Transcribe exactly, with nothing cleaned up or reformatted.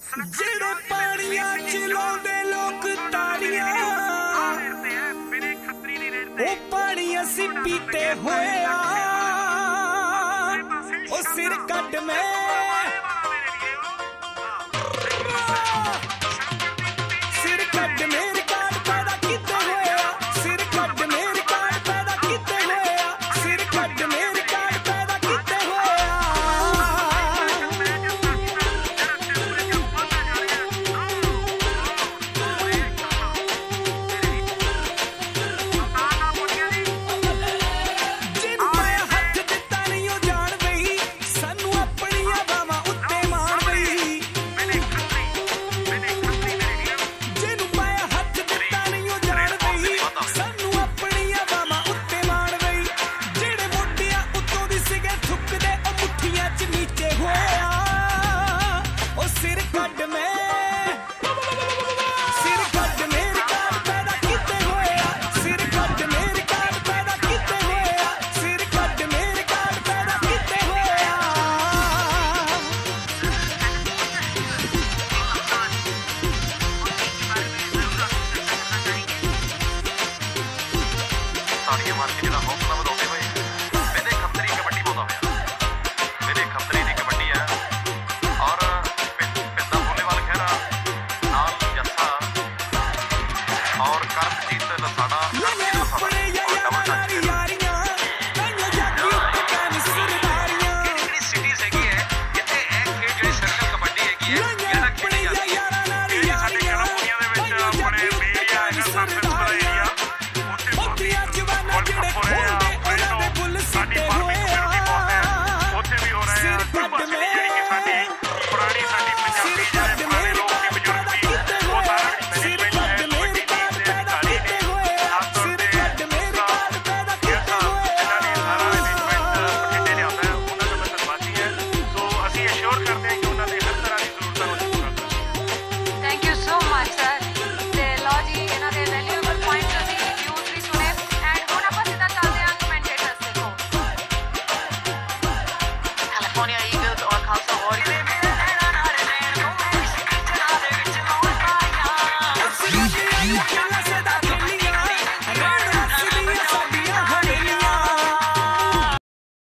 ਜਿਹੜੇ ਪਾਣੀਆਂ ਚ ਲਾਉਂਦੇ ਲੋਕ ਤਾਰੀਆਂ ਉਹ ਪਾਣੀ ਅਸੀਂ ਪੀਤੇ ਹੋਏ ਆ ਉਹ ਸਿਰ ਕੱਢ ਮੈਂ ਸਿਰ ਕੱਢ ਮੇਰੇ ਕਾਰਡ ਪੈਦਾ ਕੀਤੇ ਹੋਏ ਆ ਸਿਰ ਕੱਢ ਮੇਰੇ ਕਾਰਡ ਪੈਦਾ ਕੀਤੇ ਹੋਏ ਆ ਸਿਰ ਕੱਢ ਮੇਰੇ ਕਾਰਡ ਪੈਦਾ ਕੀਤੇ ਹੋਏ took the